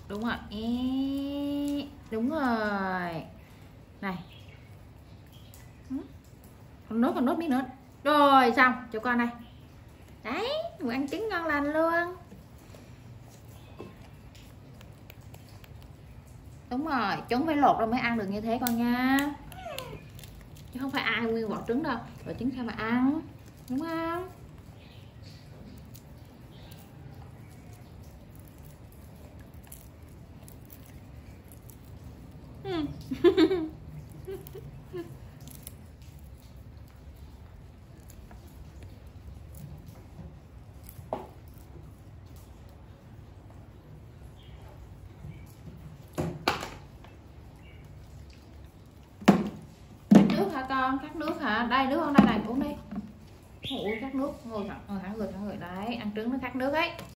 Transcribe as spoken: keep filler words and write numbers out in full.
Đúng rồi. Ê, đúng rồi. Này. Còn nốt còn nốt miếng nữa. Rồi xong, cho con đây. Đấy, người ăn trứng ngon lành luôn. Đúng rồi, trứng phải lột ra mới ăn được như thế con nha. Chứ không phải ai nguyên vỏ trứng đâu. Vỏ trứng sao mà ăn, đúng không? Hmm. Nước hả con? Cắt nước hả? Đây nước không? Đây này, uống đi. Ui, cắt nước, ngồi thẳng, ngồi thẳng người, thẳng người đấy, ăn trứng nó cắt nước ấy.